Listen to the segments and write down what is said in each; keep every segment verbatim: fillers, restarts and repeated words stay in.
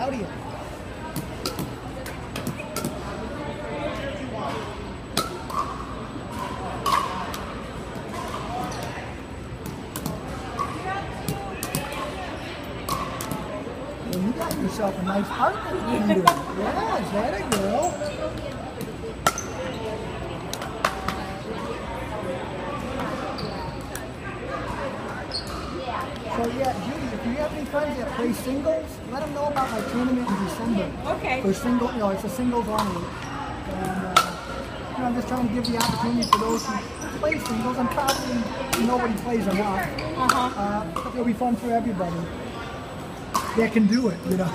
Out here. Well, you got yourself a nice partner. Yeah, is that a girl? So yeah, Judy, if you have any friends that play singles, let them know about my tournament in December. Okay. For single, you know, it's a singles only. And, uh, you know, I'm just trying to give the opportunity for those who play singles, and probably nobody plays enough. Uh-huh. Uh, but it'll be fun for everybody that can do it, you know.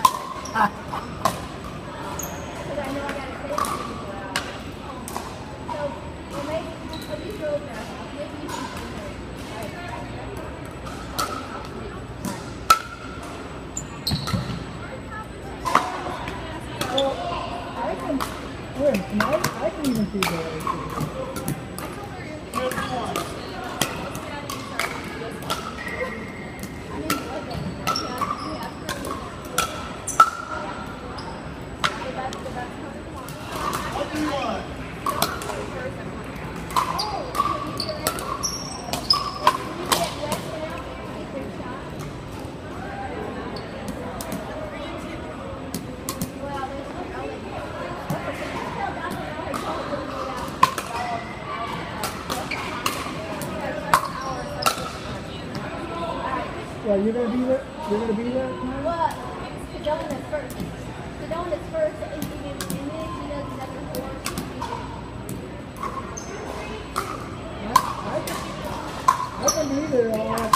Well, I can, wait, and I, I can even see that. Well, you're gonna be there. You're gonna be there. What? Sedona's first. Sedona's first, and then and then she does number four. I, I, can, I can be there. Uh,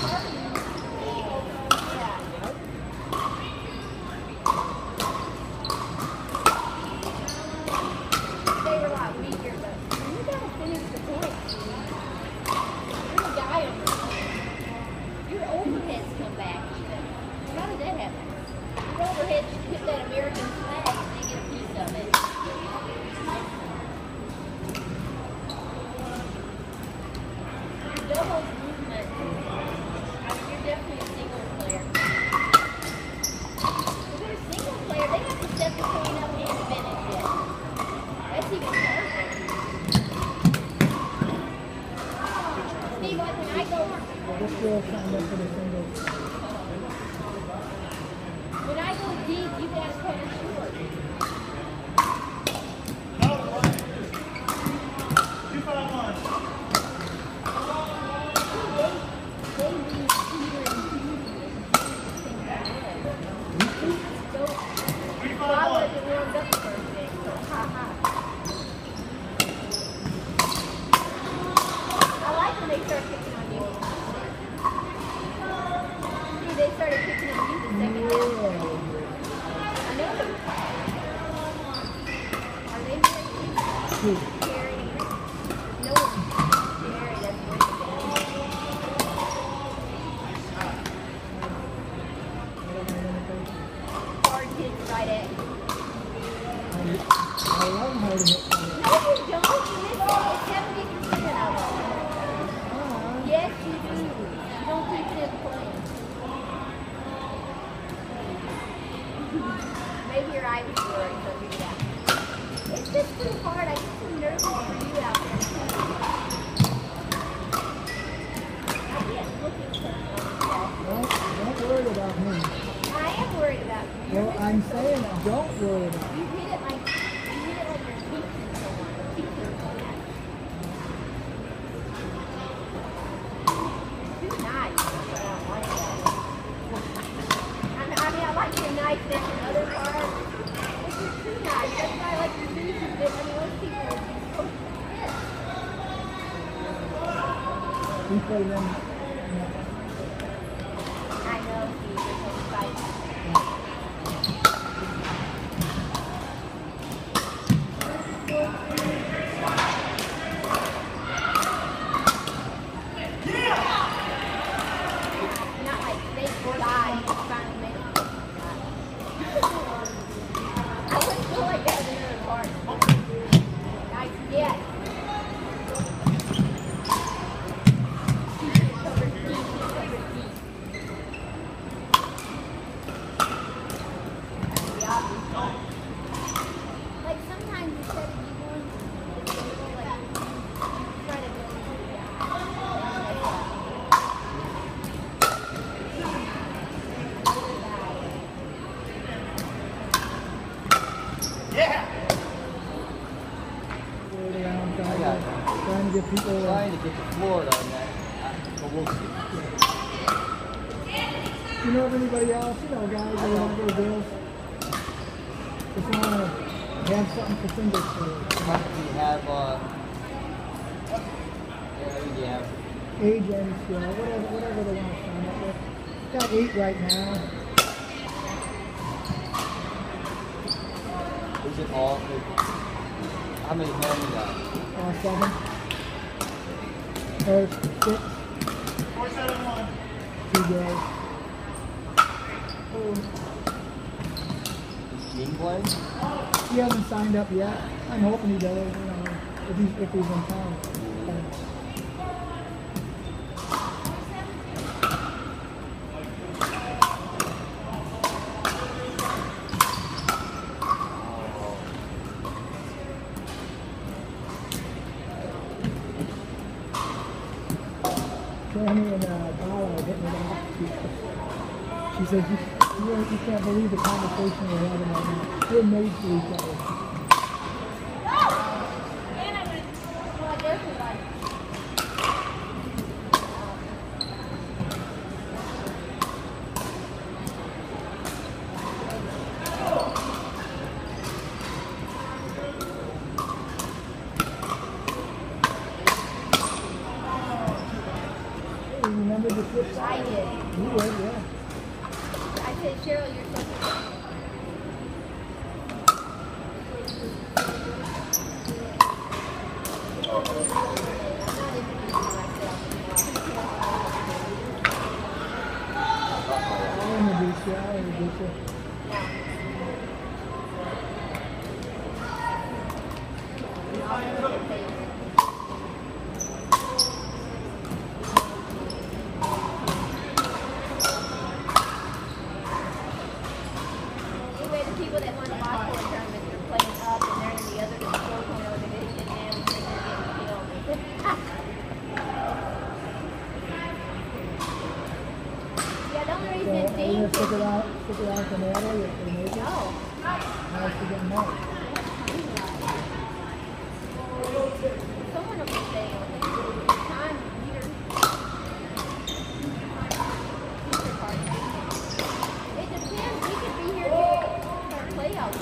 They were a lot weaker, but you gotta finish the point. You're a guy over there. Your overheads come back even. How did that happen? Your overheads hit that American flag and they get a piece of it. Your doubles movement. I mean, you're definitely a single player. If you're a single player, they have to set the point up and finish it. That's even harder. Steve, like when I go, well, this girl signed up for the singles. when I go deep, you guys cut it short. They, they leave Peter and Peter. So, well, I wasn't warmed up the first day, so haha. I like when they start picking on you. See, they started picking on you the second half. I know them. Are they married? Who? Gary? No one. Gary, that's what it is. Hard hits right at you. I love how to hit fire. No, you don't. You miss it. It's seventy percent of it. Yes, you do. You don't keep it in point. Maybe your eye was blurry, so do that. It's just too hard. I get so nervous for you out there. I can't look at you. Don't, don't worry about me. I am worried about you. Well, I'm saying don't worry about me. You hit it like you hit it like you're teaching someone. Teaching someone. Too nice. But I don't like that. I mean, I mean, I like your niceness and other parts. But you're too nice. That's why I like your music. But I mean, most people are just so pissed. We play them. I know, Steve. You're so excited. Not like fake die, trying to make it. I wouldn't feel like that in another part. Nice, yes. obviously. Like sometimes instead of you going, it's a little like try to go into the Yeah. Word around, I trying, got to, trying to get people. trying to get to Florida on that, but we'll see. You know of anybody else? You know, guys or whatever, girls. Just want to have something for Singles Day. How do we have, uh, yeah, we have. Age and skill, whatever, whatever they want to sign up with. Got eight right now. Is it all, how many men you got? Uh, seven. Or six. Four, seven, one. Two girls. Oh. Is Gene playing? He hasn't signed up yet. I'm hoping he does, you know, if he's, if he's in town. Tammy and uh, Bala are hitting it off. She, she said, you, you, really- you can't believe the conversation we're having right now. We're made for each other. well, there's like You remember the flip I side? did. You would, yeah. I said, Cheryl, you're so I'll introduce you. I'll introduce you. Anyway, the people that won the basketball tournament, they're playing up and they're in the other four point oh division and they're getting killed. Yeah, the only So, reason are you Dean going to stick could around, stick around for Natalie if they make it? no. How's she getting married? Someone will be staying on the time here. Future party. It depends. We could be here for our playoffs.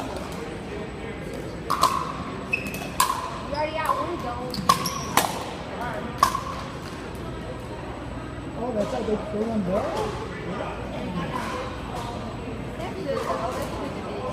We already got one goal. Oh, that's how they, they won there? That's good. Oh, that's good.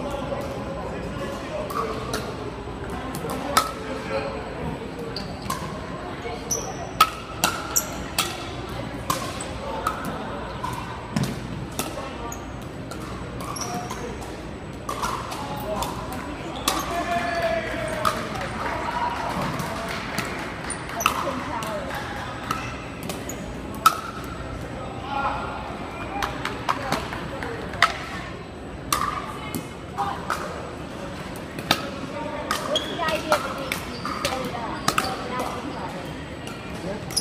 What's the idea of the name? You set it up. Not the tower.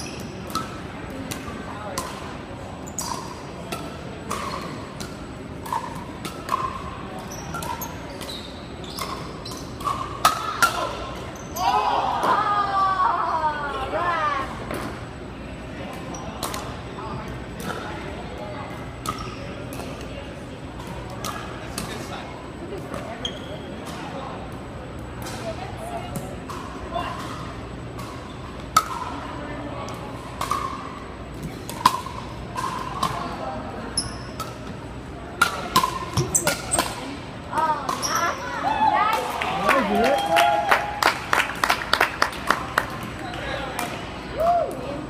Oh, right. Oh, nice. That was it. Woo, man.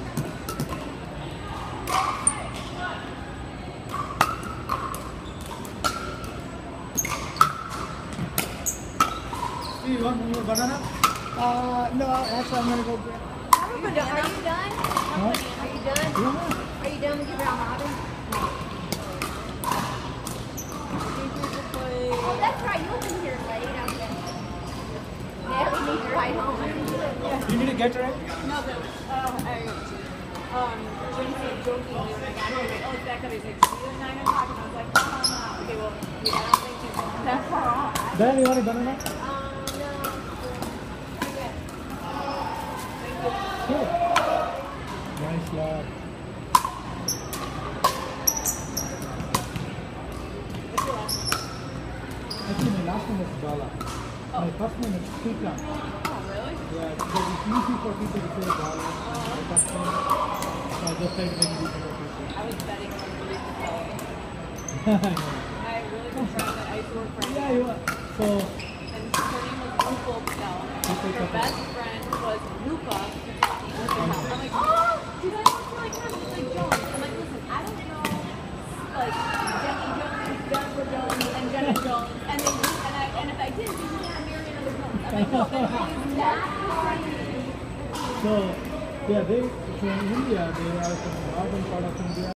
You want me to banana? Uh, no, actually I'm going to go get Are you done? Are you done? Huh? Are you done? Yeah. Are you done with your round robin? Oh, that's get her in? No, but uh, I, um, when he said joking, we were like, I was like, oh, it's that guy. He's like, see you at nine o'clock, and I was like, no, no, no. Okay, well, we, I don't think he's that far off. Ben, you want a banana? Um, no. Okay. Sure. Nice lad. What's your last name? Actually, my last name is Bala. My first name is Tikram. Oh, really? Yeah, because it's easy for people to say Bala. My first name. So I just said very easy for people. I was betting on the reason for it. I know. I really been trying that. I used to work for Yeah, you are. So, and her name was Rupa Patel. Her best friend was Rupa Patel. I'm like, oh, dude, I don't feel like her. She's like Jones. I'm like, listen, I don't know, like Jenny Jones, Jennifer Jones, and Jenna Jones, and they and I and if I did, they would want to marry another Jones. I'm like, no, that is not the so, yeah, they, so in India, they are from the northern part of India.